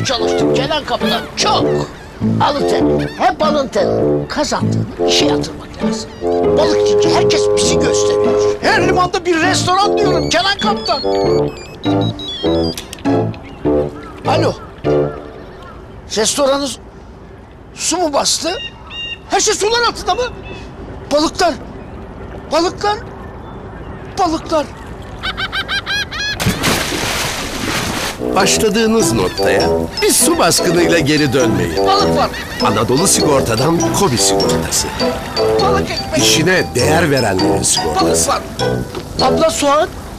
Çok çalıştım Kenan Kapı'dan, çok. Alın teri, hep alın teri. Kazandığını işe yatırmak lazım. Balık yiyince herkes bizi gösteriyor. Her limanda bir restoran diyorum Kenan Kaptan. Alo. Restoranınız su mu bastı? Her şey sular altında mı? Balıklar, balıklar, balıklar. Başladığınız noktaya bir su baskınıyla geri dönmeyin. Balık var. Anadolu Sigorta'dan KOBİ sigortası. Balık ekmek. İşine değer verenlerin Balık sigortası. var. Abla soğan.